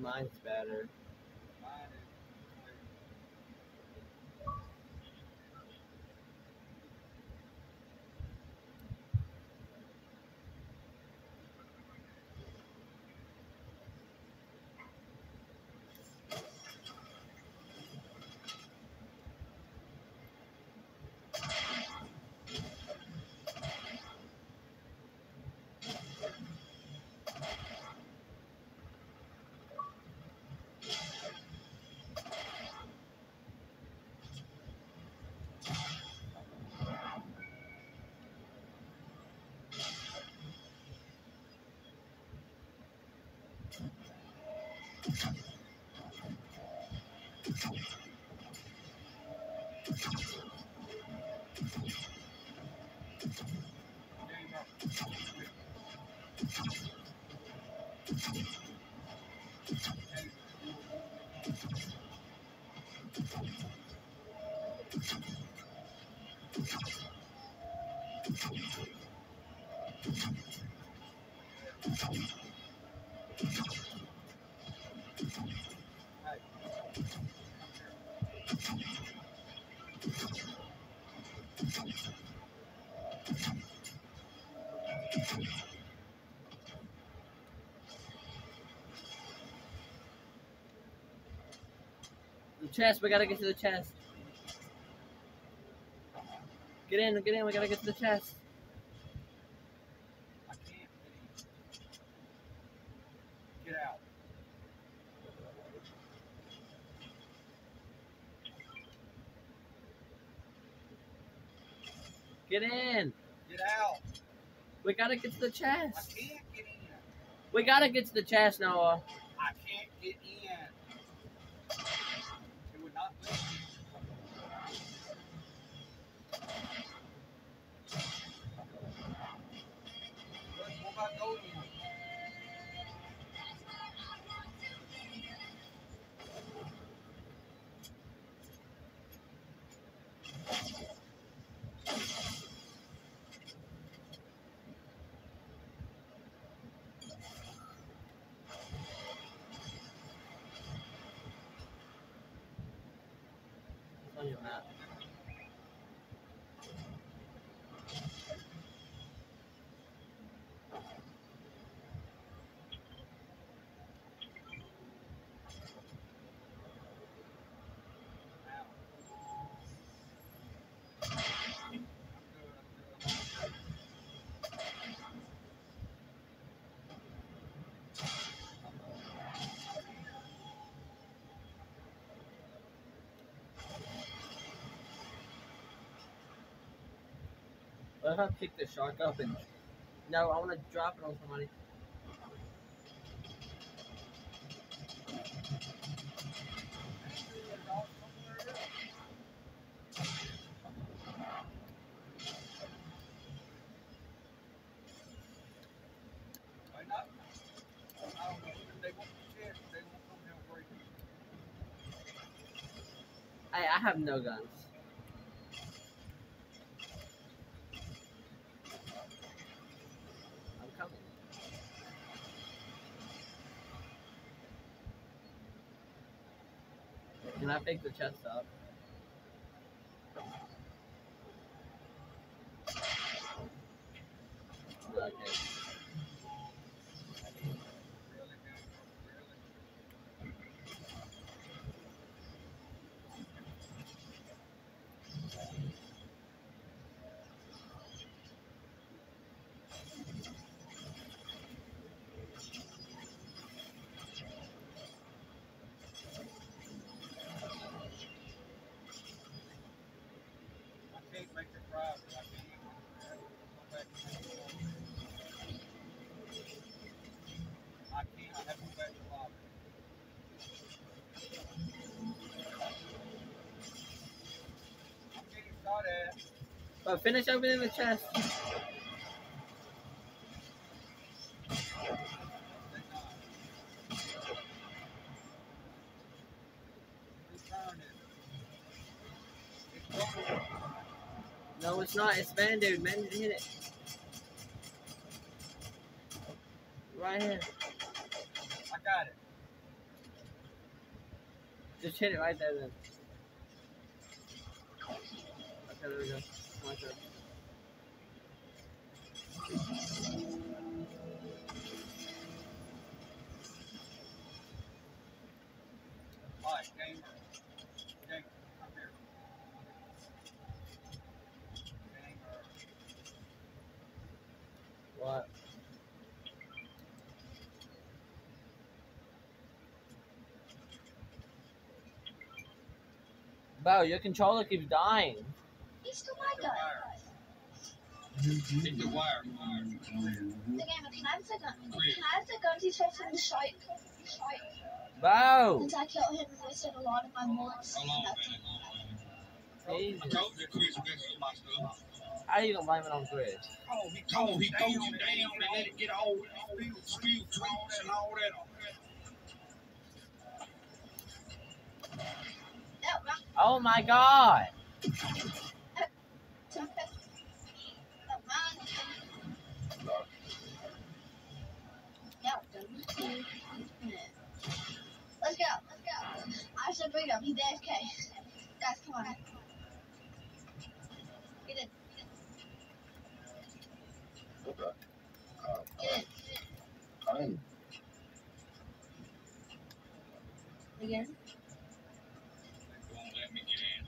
Mine's better. The chest, we gotta get to the chest. Get in, we gotta get to the chest. I can't get out. Get in. Get out. We gotta get to the I chest. can't get in. We gotta get to the chest, Noah. I can't get in. It would not let me. What about going in? It's on your map. What if I pick the shark up and... No, I want to drop it on somebody. Why not? I don't know. If they want the chest, they won't come down break it. I have no guns. I'm coming. Can I pick the chest up? Okay. I can't make it private. I can't go back to the lobby. I can't. I have to go back to the lobby. I'm getting shot at. But finish opening the chest. They're not. Return it. It's going. No, it's not. It's man, dude. Man, hit it. Right here. I got it. Just hit it right there then. Okay, there we go. My turn. Alright, gamer. Gamer, come here. Gamer. What? Bro, your controller keeps dying. He's still my guy. Take the wire. The gamer, can I have the gun? Can I have the gun he's from the shite? Bro! Since I killed him and wasted a lot of my bullets. Hold on, That's man. Jesus. I told you Chris messes my stuff. How you gonna blame it on Chris? Oh, he told you down and let it get all spill tweets and all that. No, wrong. Oh my god! Let's go. I should beat him. He's AFK. Guys, come on. Get in. Okay. Get in. Fine. Again. They won't let me get in.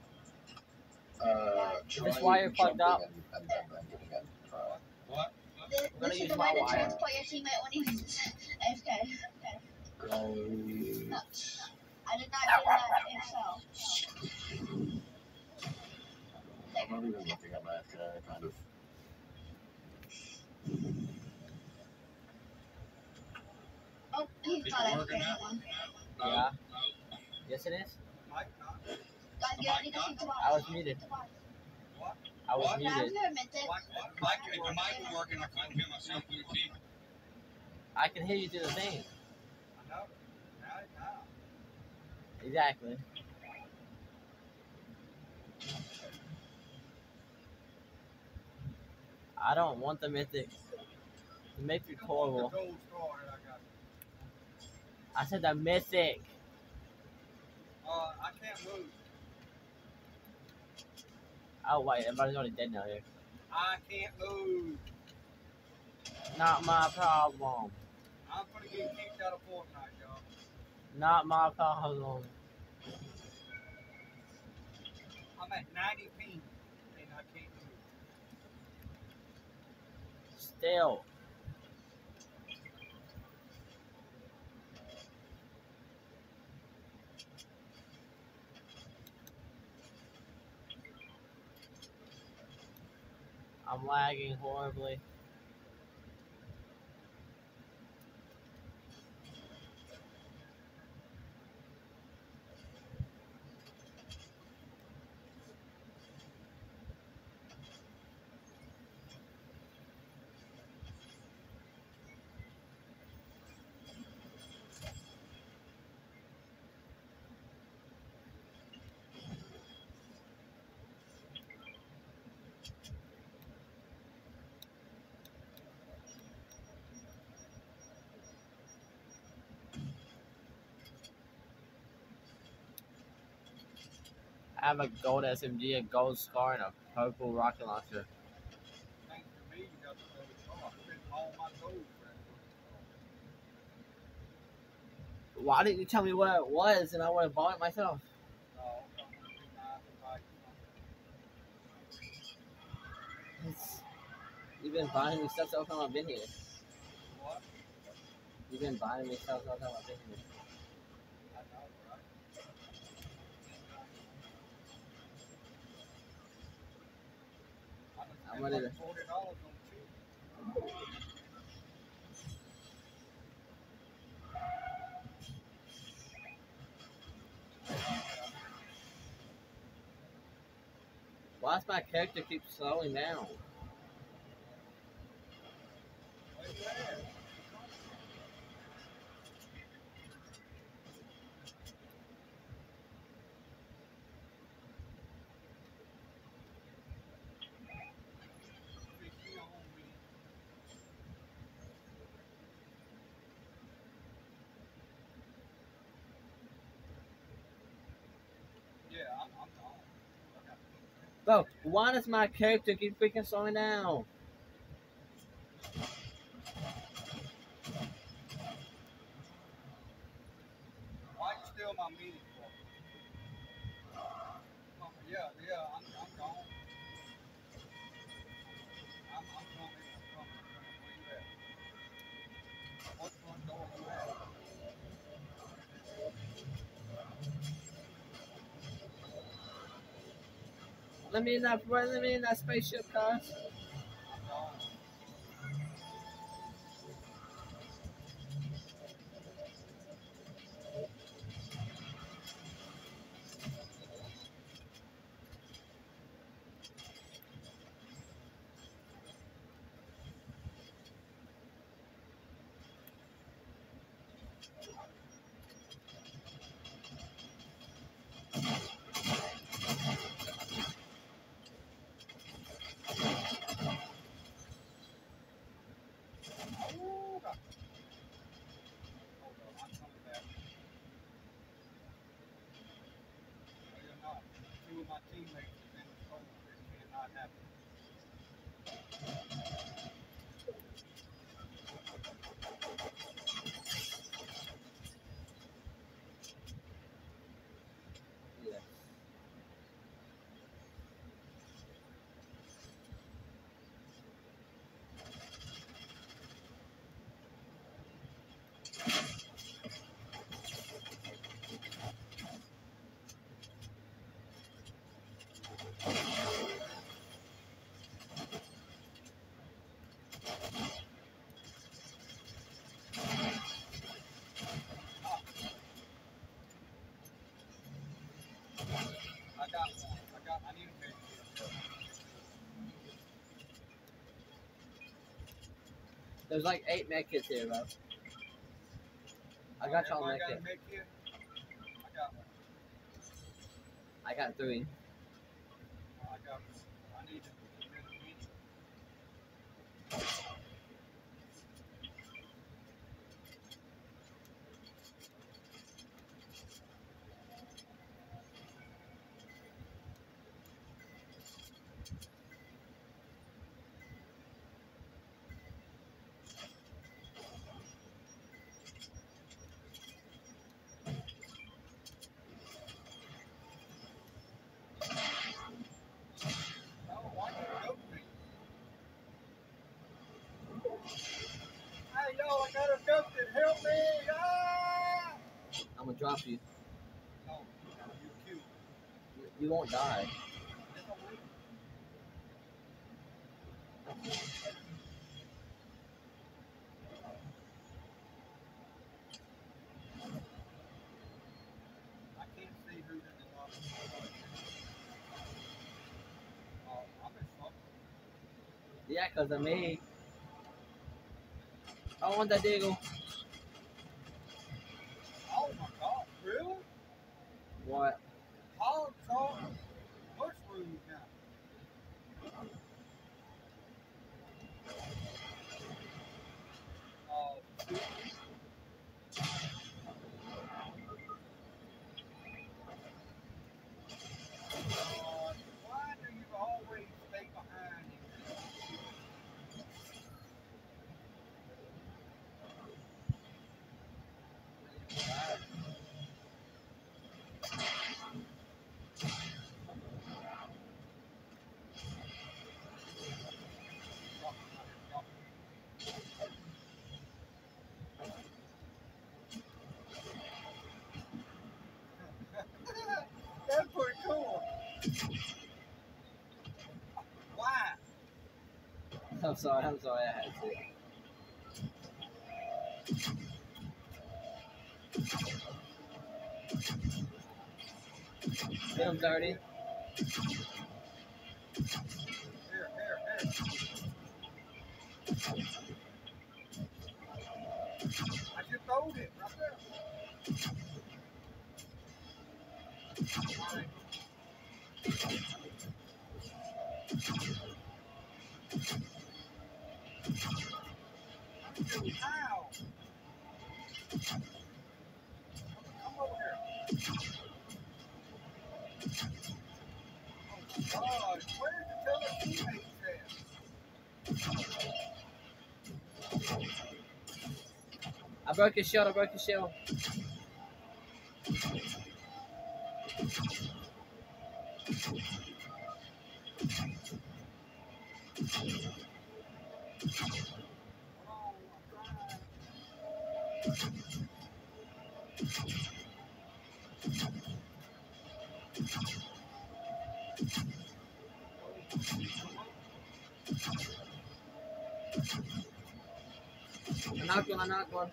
Try This wire fucked jumping up. and then getting in. What? gonna This is use the my way to wire. transport your teammate when he's AFK. Right. I did not do that in Excel. I'm not even looking at my FK, kind of. Oh, he's Is not it AFK working out? anymore. Yeah. No. Yes, it is. Mike, not. Guys, get ready to shoot the ball. I was muted. What? I was What? Can I have muted. your mythic? Mike, if the mic was working, I couldn't hear myself through the TV. I can hear you through the thing. I know. Now. Exactly. I don't want the mythic. The mythic's horrible. The gold star that I got. I said the mythic. I can't move. Oh wait, everybody's already dead now here. I can't move. Not my problem. I'm gonna get kicked out of Fortnite, y'all. Not my problem. I'm at 90 ping and I can't move. Still. I'm lagging horribly. I have a gold SMG, a gold scar, and a purple rocket launcher. Thanks to me, you got the gold star. I spent all my gold for that. Why didn't you tell me what it was and I would have bought it myself? No, I'm gonna be nice and like You've been buying me stuff the whole time I've been here. what? You've been buying me stuff the whole time I've been here. I know, right? I'm ready to- $40 on cheap. Why does my character keep slowing down? What's that? Fix your own meat. Bro, why does my character keep freaking slowing down? Why you steal my meeting for? Oh, yeah, I'm gone. I'm coming. Where you at? What front door you at? Let me in that spaceship, cuz. I'm gone. Oh, God. Hold on, I'm coming back. No, you're not. Two of my teammates have been stolen. It cannot happen. Yes. I need a big There's like 8 med kits here, bro. I got y'all med got a kit. med kit? I got one. I got 3. I got one. I need it. Oh, why you help me? Hey, yo, I got abducted. Help me! Ah! I'm gonna drop you. No, you cute. You won't die. It's a week. I can't see who's in the lobby. Oh, I'm in trouble. Yeah, cause of me. I want that diggle. Oh my God, really? What? Hog talk mushrooms now. Shoot. Why do you always stay behind me? That's pretty cool. Why? I'm sorry, I had to. Get him dirty. Here. I just throwed it right there. All right. Ow! Come over here. Oh, about it. Where's the color teammates at? I broke his shield. I broke his shield. Oh, I knocked one. I knocked one.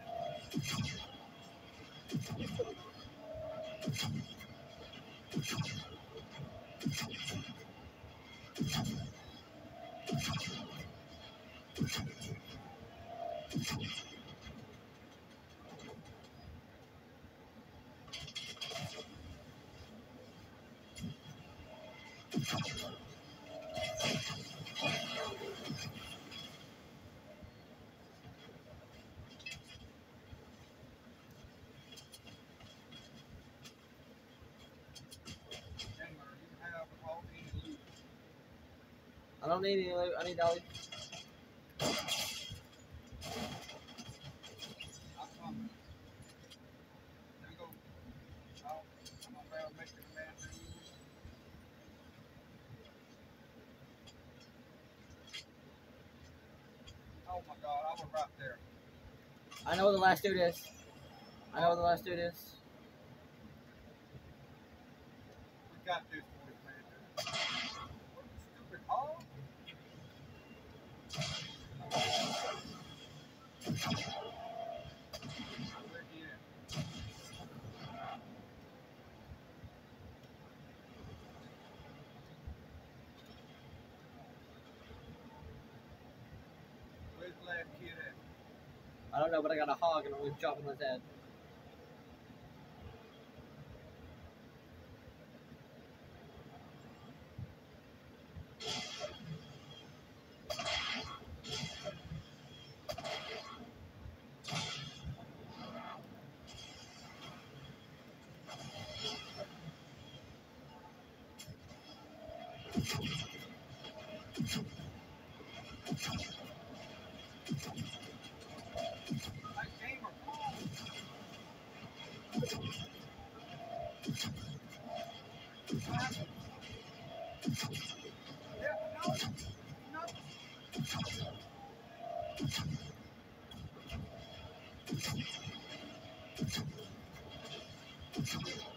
I don't need any loot. I need dolly. Oh my God, I was right there. I know where the last dude is. I know where the last dude is. We got this, boys, man. Stupid hog. Where's he at? Where's the last kid at? I don't know, but I got a hog and I'm gonna chop him his head. That gamer, come on. What happened? Yeah, no.